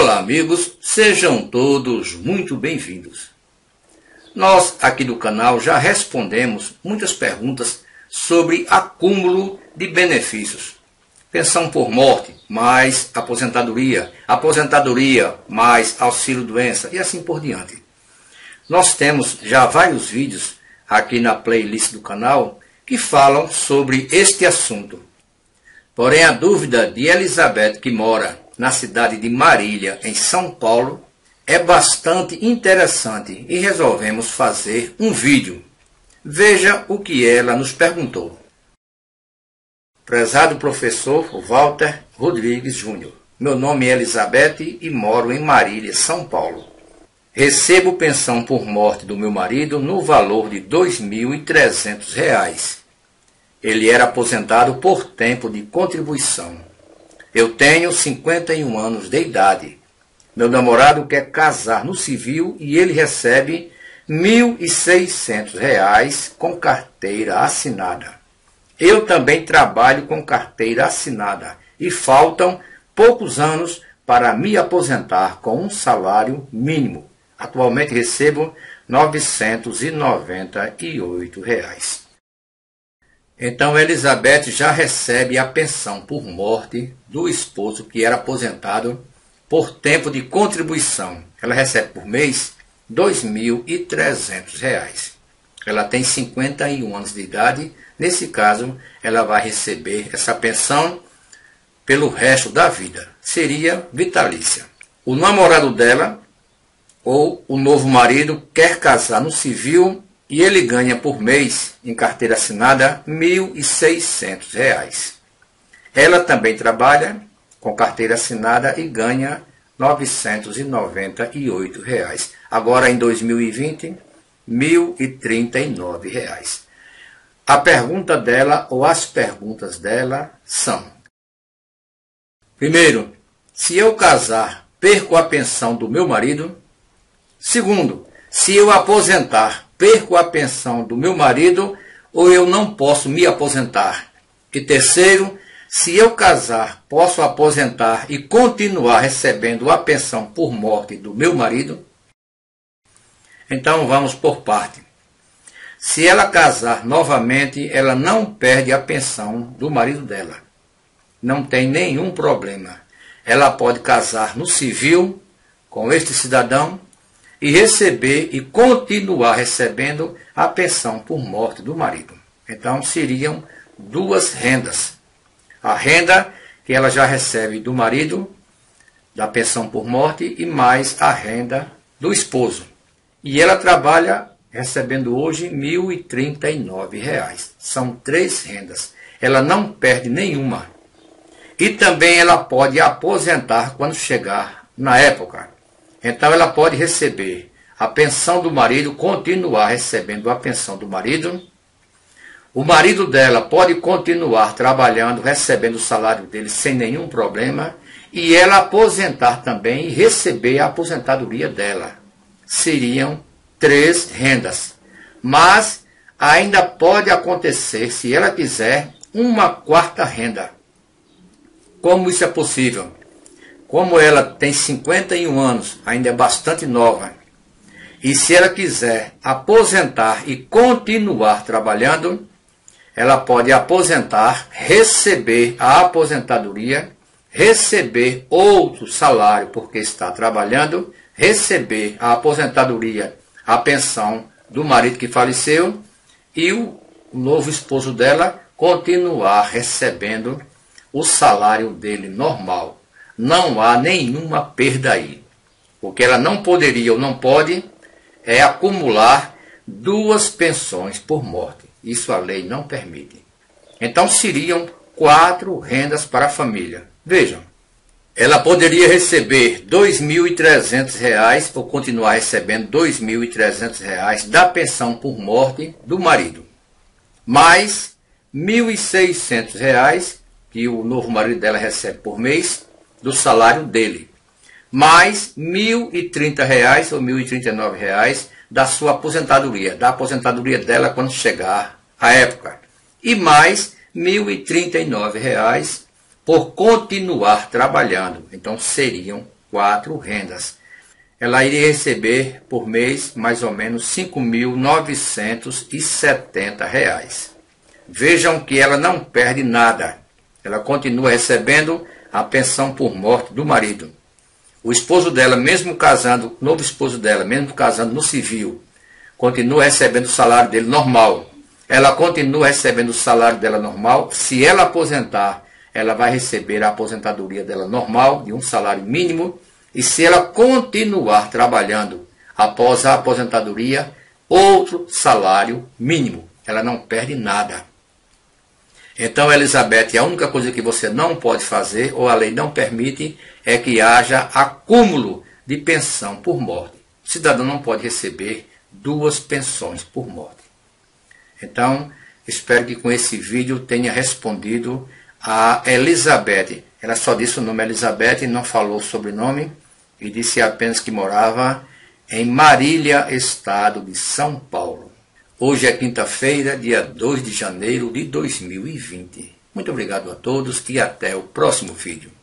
Olá amigos, sejam todos muito bem-vindos. Nós aqui do canal já respondemos muitas perguntas sobre acúmulo de benefícios. Pensão por morte, mais aposentadoria, aposentadoria mais auxílio-doença e assim por diante. Nós temos já vários vídeos aqui na playlist do canal que falam sobre este assunto. Porém, a dúvida de Elizabeth, que mora na cidade de Marília, em São Paulo, é bastante interessante e resolvemos fazer um vídeo. Veja o que ela nos perguntou. Prezado professor Walter Rodrigues Júnior, meu nome é Elizabeth e moro em Marília, São Paulo. Recebo pensão por morte do meu marido no valor de R$ 2.300. Ele era aposentado por tempo de contribuição. Eu tenho 51 anos de idade. Meu namorado quer casar no civil e ele recebe R$ 1.600 com carteira assinada. Eu também trabalho com carteira assinada e faltam poucos anos para me aposentar com um salário mínimo. Atualmente recebo R$ 998. Então Elizabeth já recebe a pensão por morte do esposo que era aposentado por tempo de contribuição. Ela recebe por mês R$ 2.300. Ela tem 51 anos de idade. Nesse caso, ela vai receber essa pensão pelo resto da vida. Seria vitalícia. O namorado dela ou o novo marido quer casar no civil e ele ganha por mês, em carteira assinada, R$ 1.600. Ela também trabalha com carteira assinada e ganha R$ 998. Agora, em 2020, R$ 1.039. A pergunta dela, ou as perguntas dela, são: primeiro, se eu casar, perco a pensão do meu marido? Segundo, se eu aposentar, perco a pensão do meu marido ou eu não posso me aposentar? E terceiro, se eu casar, posso aposentar e continuar recebendo a pensão por morte do meu marido? Então vamos por parte. Se ela casar novamente, ela não perde a pensão do marido dela. Não tem nenhum problema. Ela pode casar no civil com este cidadão e receber e continuar recebendo a pensão por morte do marido. Então seriam duas rendas. A renda que ela já recebe do marido, da pensão por morte, e mais a renda do esposo. E ela trabalha recebendo hoje R$ 1.039. São 3 rendas. Ela não perde nenhuma. E também ela pode aposentar quando chegar na época. Então ela pode receber a pensão do marido, continuar recebendo a pensão do marido. O marido dela pode continuar trabalhando, recebendo o salário dele sem nenhum problema. E ela aposentar também e receber a aposentadoria dela. Seriam 3 rendas. Mas ainda pode acontecer, se ela quiser, uma 4ª renda. Como isso é possível? Como ela tem 51 anos, ainda é bastante nova, e se ela quiser aposentar e continuar trabalhando, ela pode aposentar, receber a aposentadoria, receber outro salário porque está trabalhando, receber a aposentadoria, a pensão do marido que faleceu e o novo esposo dela continuar recebendo o salário dele normal. Não há nenhuma perda aí. O que ela não poderia ou não pode é acumular 2 pensões por morte. Isso a lei não permite. Então seriam 4 rendas para a família. Vejam, ela poderia receber R$ 2.300 ou continuar recebendo R$ 2.300 da pensão por morte do marido. Mais R$ 1.600 que o novo marido dela recebe por mês do salário dele, mais R$ 1.030 ou R$ 1.039 da sua aposentadoria, da aposentadoria dela quando chegar a época, e mais R$ 1.039 por continuar trabalhando. Então seriam 4 rendas. Ela iria receber por mês mais ou menos R$ 5.970. Vejam que ela não perde nada. Ela continua recebendo a pensão por morte do marido. O esposo dela, mesmo casando, o novo esposo dela, mesmo casando no civil, continua recebendo o salário dele normal. Ela continua recebendo o salário dela normal. Se ela aposentar, ela vai receber a aposentadoria dela normal, de um salário mínimo. E se ela continuar trabalhando após a aposentadoria, outro salário mínimo. Ela não perde nada. Então, Elizabeth, a única coisa que você não pode fazer, ou a lei não permite, é que haja acúmulo de pensão por morte. O cidadão não pode receber 2 pensões por morte. Então, espero que com esse vídeo tenha respondido a Elizabeth. Ela só disse o nome Elizabeth e não falou o sobrenome, e disse apenas que morava em Marília, estado de São Paulo. Hoje é quinta-feira, dia 2 de janeiro de 2020. Muito obrigado a todos e até o próximo vídeo.